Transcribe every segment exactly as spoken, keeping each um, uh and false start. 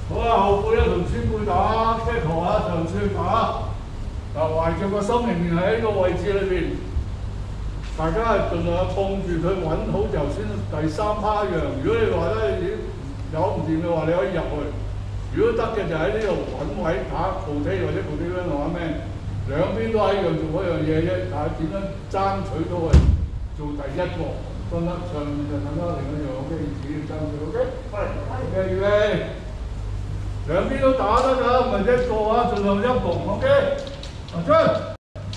好啊，後背咧同孫背打 tackle 啊，長穿打。嗱，懷着個心仍然喺呢個位置裏邊，大家係盡量碰住佢穩好就先第三趴一樣。如果你話咧有唔掂嘅話，你可以入去。如果得嘅就喺呢度揾位打 rotate 或者 rotate 咧話咩？兩邊都係一樣做嗰樣嘢啫，但係點樣爭取到係做第一個，得唔得？上面就等得另一樣 OK， 自己爭取 OK。係 OK， 預備，兩邊都打得㗎，唔係一個啊，盡量一步 OK。阿張。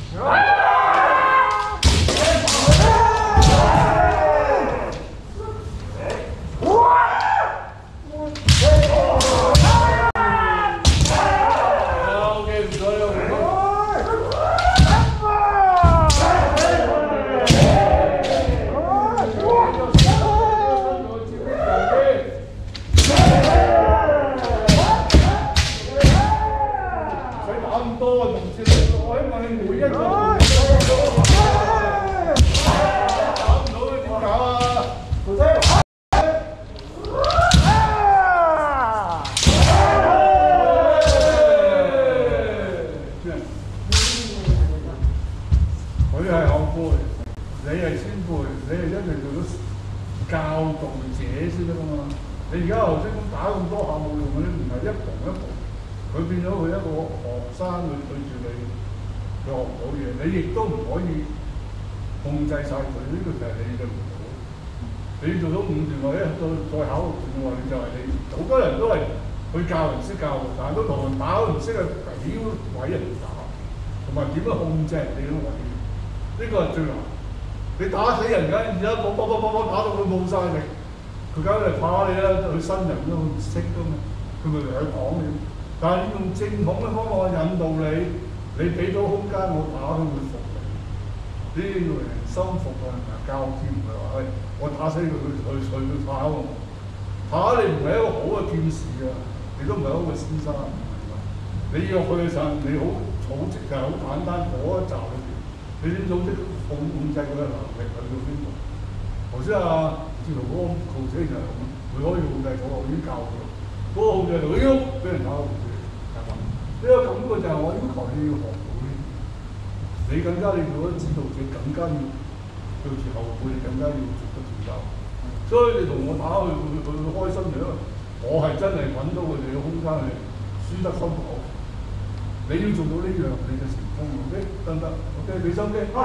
你亦都唔可以控制晒佢，呢、這個就係你做唔到。你做到五段或者再再考六段嘅話，你就係你好多人都係去教人識教，但係都同人打都唔識啊，幾位人打，同埋點樣控制人哋嗰位，呢、這個係最難。你打死人㗎，而家搏搏搏搏搏打到佢冇晒力，佢梗係怕你啦，佢新人都唔識㗎嘛，佢咪嚟講你。但係你用正統嘅方法引導你。你俾到空間我打，佢會服你。呢個人心服啊，唔係教添，唔係話誒我打死佢，佢佢佢佢打我。打你唔係一個好嘅劍士啊，你都唔係一個先生。你要去嘅時候，你好草直就係好簡單嗰一集裏邊，你點組織控控制佢嘅能力去到邊度？頭先啊，志豪嗰個控制就係咁，佢可以控制到，我已經教佢。嗰、那個控制到，喐俾人打到。呢個感覺就係我要求你要學到呢，你更加你做咗指導者，更加要對住後輩，你更加要做得調教。所以你同我打佢，佢佢會開心嘅，因為我係真係揾到佢哋嘅空間係輸得心口。你要做到呢樣，你就成功 ，OK 得唔得 ？OK， 俾心機，係。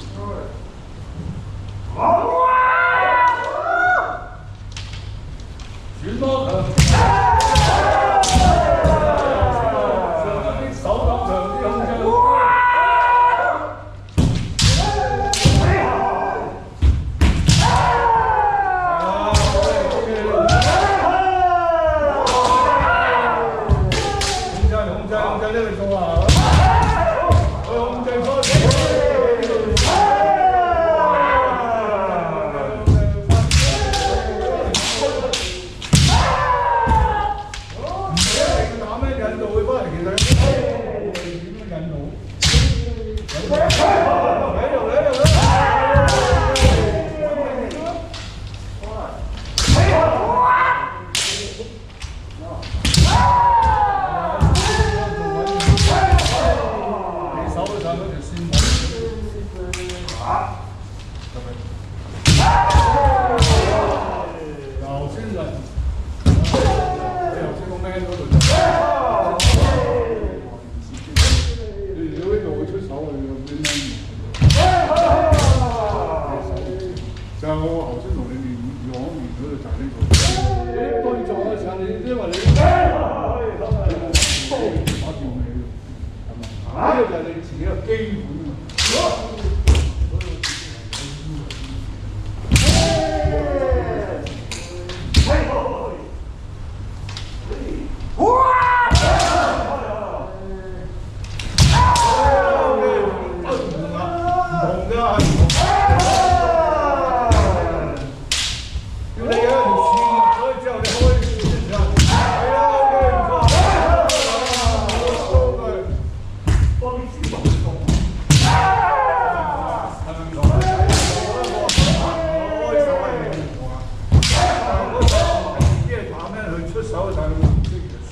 好啊！轉多強。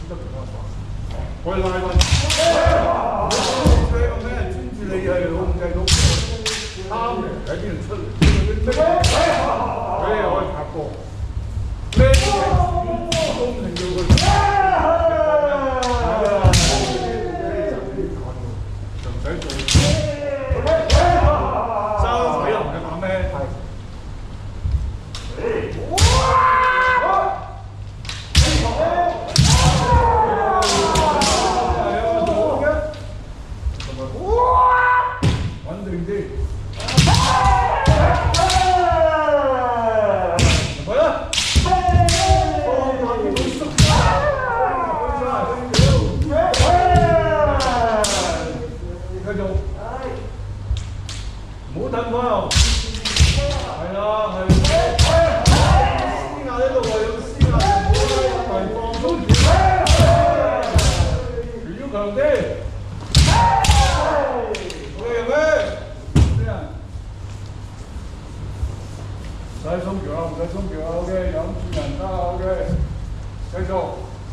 得同我講。我拉運，所以我咩專注你係控制到貪人喺邊度出嚟，佢又可以拍波，咩嘢公平到佢。就唔使做，收水又唔夠膽咩？係。唔使鬆橋啦，唔使鬆橋啦 ，OK， 飲住人啦 ，OK， 繼續。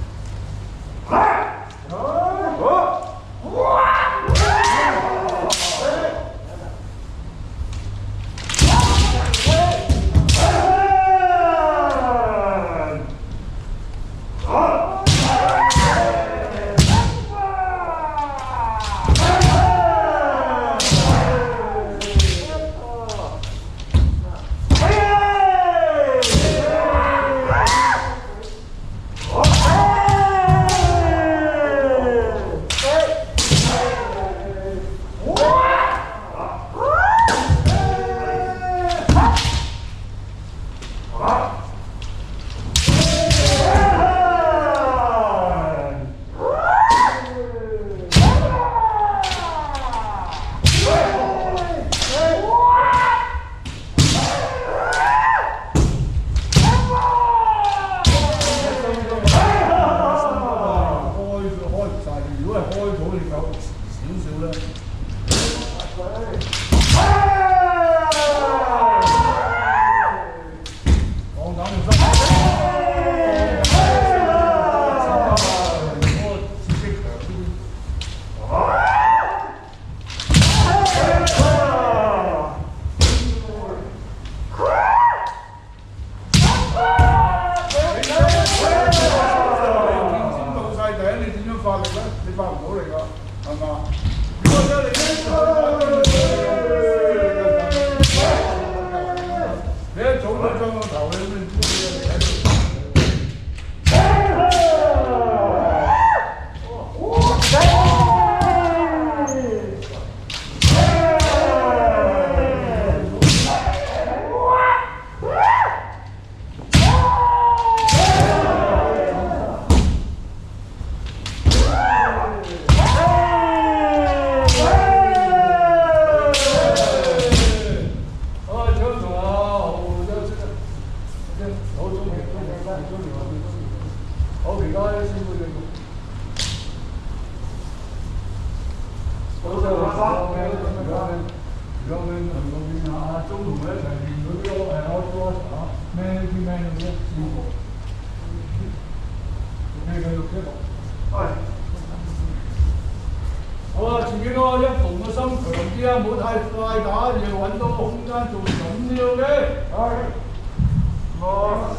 好啊，自己咯，一同個心強啲啊，唔好太快打，要揾到空間做緊啲 OK。係。哦。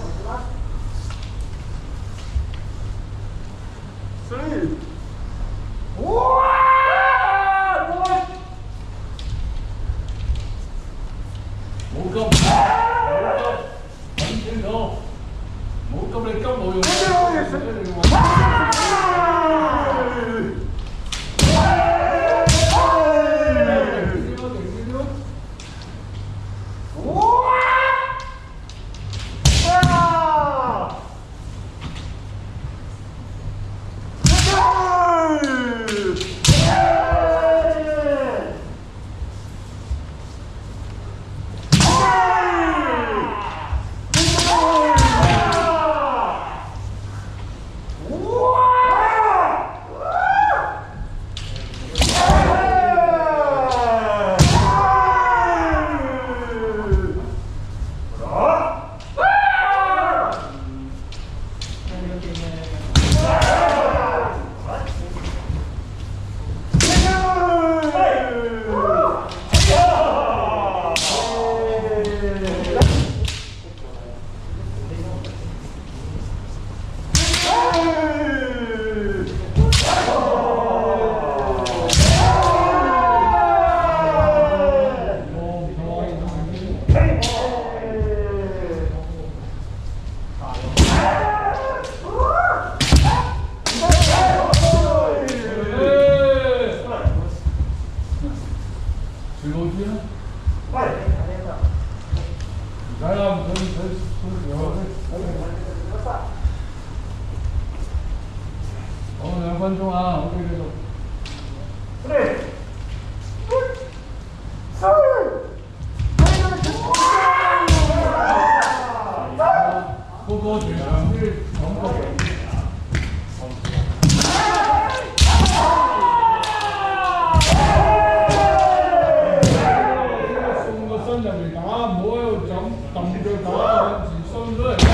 四。哇！冇急，冇急，揾清楚，冇急你急冇用。Whoa! 两分钟啊，我这个。对。三。不过这两句重复。送個身入嚟打，唔好喺度就咁揼腳打，向前鬆出嚟。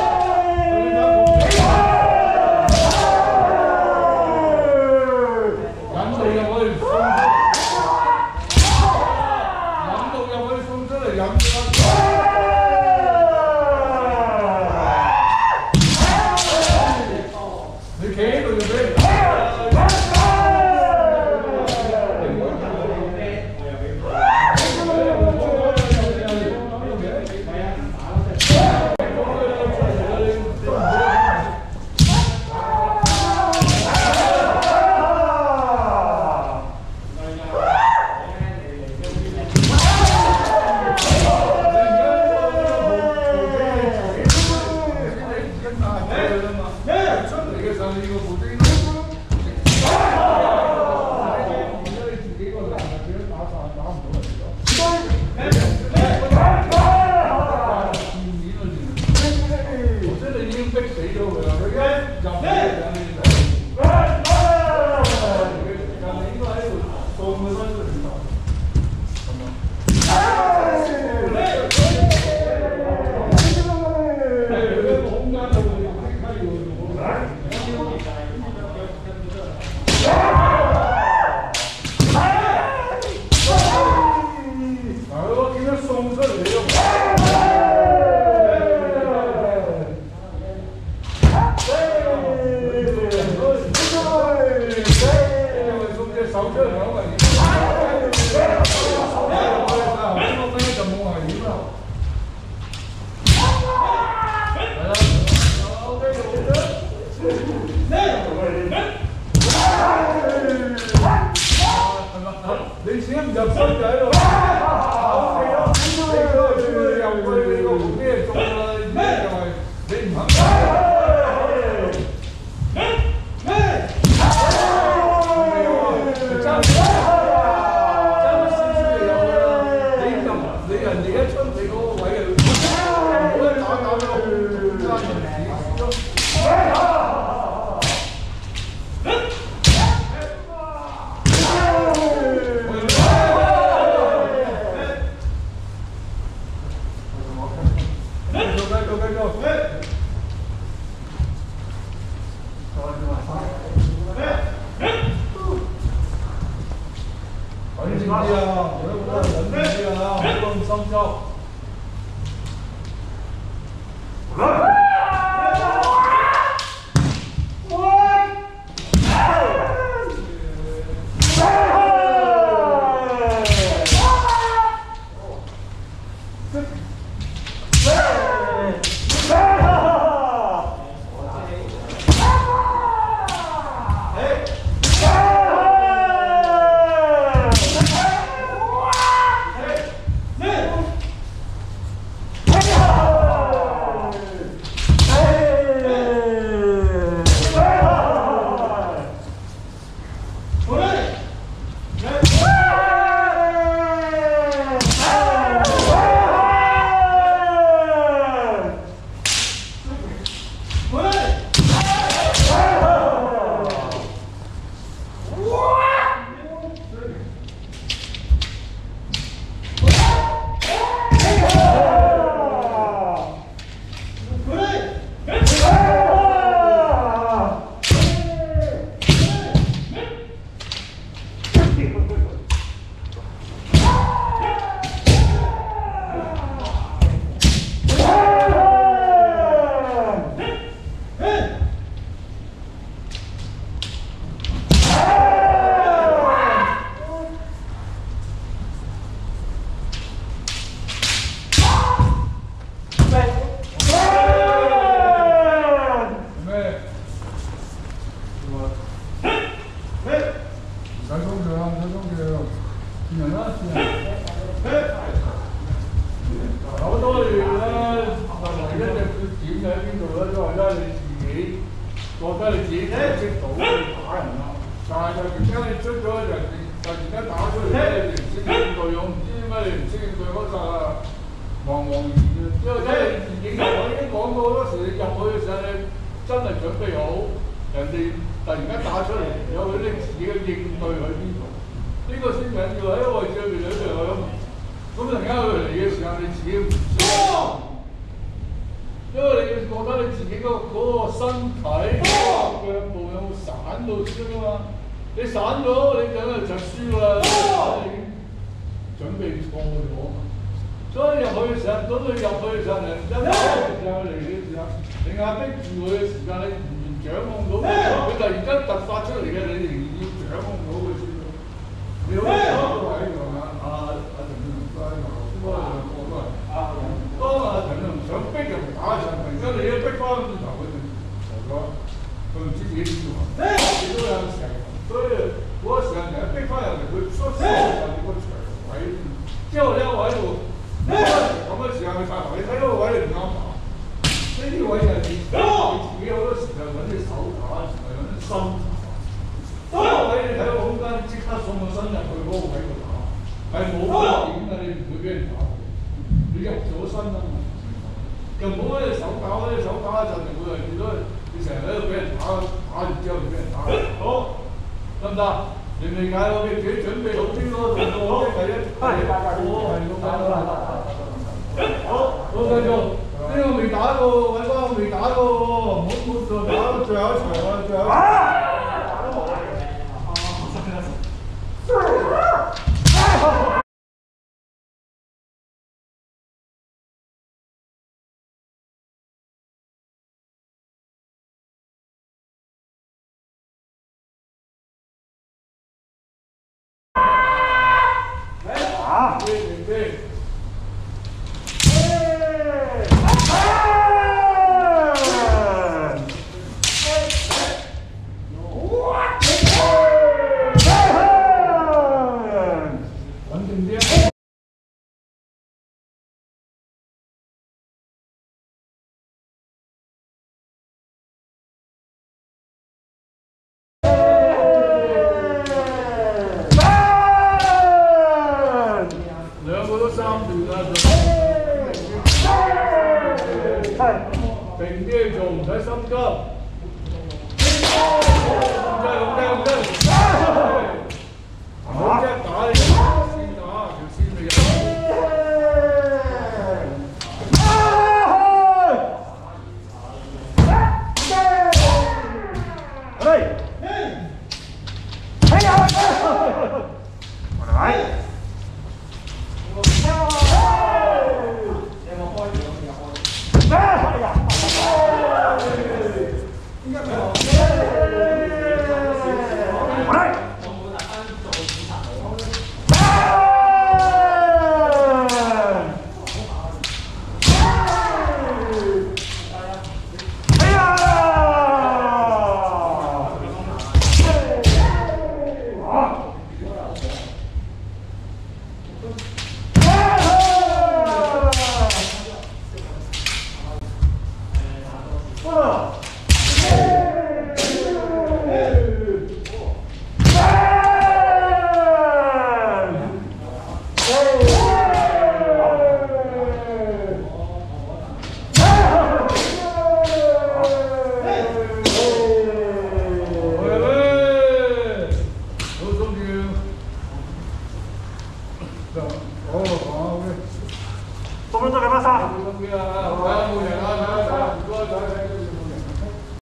你先唔入身就喺度，你嗰個又去你個咩做啦？而家就係你唔肯。爭爭少少就有啦，你就你人哋一出你嗰個位啊，唔好一打打到爭人哋咯。 冷靜啲啊！我都覺得冷靜啲啊，唔好咁心急。 咧隻到去打人啦。但係就而家你出咗人哋，突然間打出嚟咧，你唔識應對，我唔知點解你唔識應對嗰陣啊，茫茫然啊！因為咧電影我已經講過好多時，你入去嘅時候你真係準備好，人哋突然間打出嚟，有佢啲自己嘅應對喺邊度，呢、這個先緊要喺個位置裏邊兩樣咁。咁突然間佢嚟嘅時候，你自己唔知。因為你覺得你自己嗰嗰個身體、嗰個腳部有冇散到先啊嘛？你散咗，你梗係就輸啦，你已經準備錯咗。所以入去嘅時候，當你入去嘅時候，人一嚟嘅時候嚟嘅時候，你壓迫住佢嘅時間，你仍然掌控到佢，佢突然間突發出嚟嘅，你仍然要掌控到佢先。你好似嗰個位咁啊，阿阿陳俊龍嗰個兩個都係。當阿陳俊龍想逼人打上，突然間你一逼翻轉頭，佢就傻咗，佢唔知自己點做。你都有時候，所以嗰個時候人一逼翻入嚟，佢出聲就係個長位。之後呢個位度，咁嘅時候去曬頭，你睇嗰個位你唔啱打。呢啲位就係你你自己好多時候揾隻手打，係揾隻心打。嗰個位你睇個空間，即刻送個身入去嗰個位度打，係冇風險㗎，你唔會俾人打。你入咗身啦嘛，又唔好嗰隻手打，嗰隻手打一陣，就會係變咗你成日喺度俾人打，打完之後就俾人打。好，得唔得？你未解我哋自己準備好啲咯，動作即係一係好，好繼續。呢個未打過，揾翻個未打過喎，唔好唔好再打，最後一場啦，最後一場。打都冇嘅。啊！對對對。定啲做，唔使心急。咁真係咁真係咁真。唔好即係打你先打，條線未入。